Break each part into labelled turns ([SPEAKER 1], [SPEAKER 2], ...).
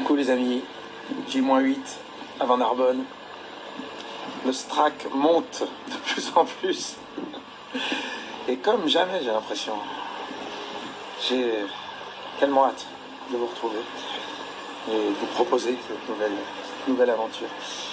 [SPEAKER 1] Coucou les amis, J-8 avant Narbonne. Le strack monte de plus en plus. Et comme jamais, j'ai l'impression. J'ai tellement hâte de vous retrouver et de vous proposer cette nouvelle aventure.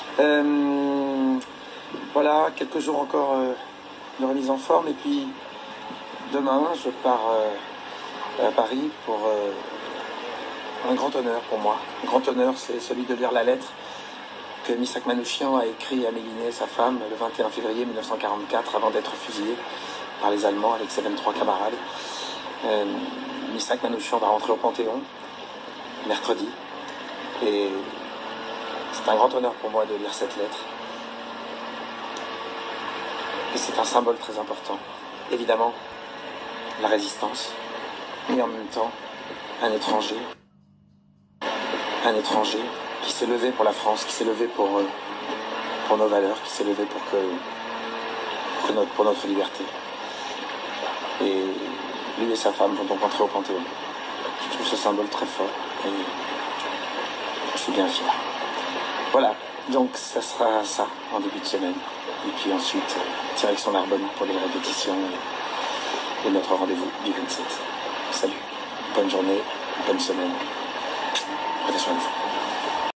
[SPEAKER 1] Voilà, quelques jours encore de remise en forme. Et puis demain, je pars à Paris pour un grand honneur pour moi. Un grand honneur, c'est celui de lire la lettre que Missak Manouchian a écrite à Méliné, sa femme, le 21 février 1944, avant d'être fusillé par les Allemands avec ses 23 camarades. Missak Manouchian va rentrer au Panthéon mercredi. Et c'est un grand honneur pour moi de lire cette lettre. Et c'est un symbole très important. Évidemment, la résistance, mais en même temps, un étranger qui s'est levé pour la France, qui s'est levé pour nos valeurs, qui s'est levé pour notre liberté. Et lui et sa femme vont donc entrer au Panthéon. Je trouve ce symbole très fort et je suis bien fier. Voilà, donc ça sera ça en début de semaine. Et puis ensuite, direction Narbonne pour les répétitions et notre rendez-vous du 27. Salut, bonne journée, bonne semaine. Prenez soin de vous.